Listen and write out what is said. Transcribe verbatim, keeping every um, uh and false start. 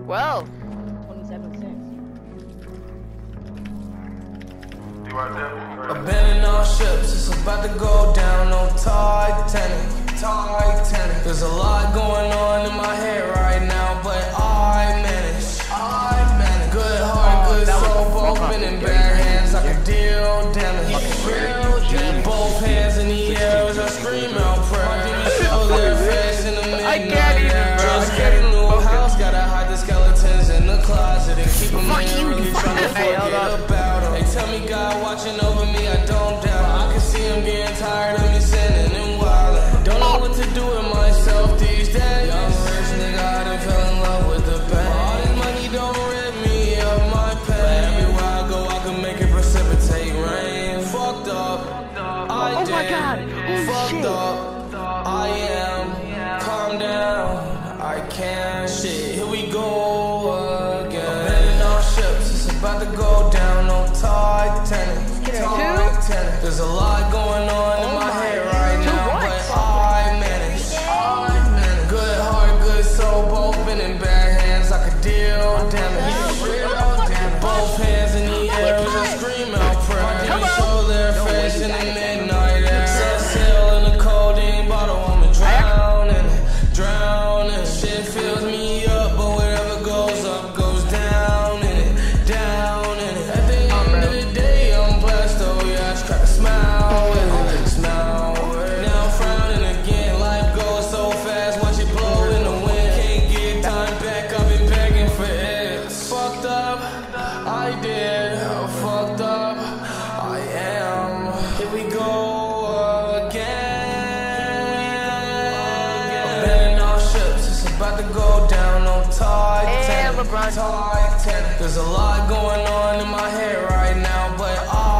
Well, twenty-seven cents. Abandoning all ships, it's about to go down on Titanic, Titanic. There's a lot going on in my head right now, but I manage, I manage. Good heart, good soul, both been in bad hands. I can deal damage, real damage. Both hands in the air as I scream out prayer. Show their face in the midnight air. Just get a new house, gotta hide the skeletons in the closet and keep them in. Really trying to forget about them. They tell me God watching over me, I don't doubt. I can see him getting tired of me sinning and wildin'. Don't know what to do with myself these days. Young rich nigga, I done fell in love with the pain. All this money don't rid me of my pain. Everywhere I go, I can make it precipitate rain. Fucked up, I Oh did. my God. Oh, Fucked shit. up, I am. Calm down, I can. Shit, here we go again. Abandoning all ships, it's about to go down on Titanic. Titanic. There's a lot going on in my head right now, but I manage. I manage. Good heart, good soul, both been in bad hands. I could deal damage, real damage. Both hands in the air as I scream out prayer. Show their face in the midnight air. Set sail in the codeine bottle, I'm drowning, drowning. Shit fills me up, but whatever goes up goes down in it, down in it. At the end of the day, I'm blessed, oh yeah, I just crack a smile with it, smile with it. Now I'm frowning again, life goes so fast, watch it blow in the wind. Can't get time back, I've been begging for it. Fucked up, I did, fucked up, I am. Here we go again. Abandoning all ships, it's about to go down on Titanic. LeBron. Titanic. There's a lot going on in my head right now, but I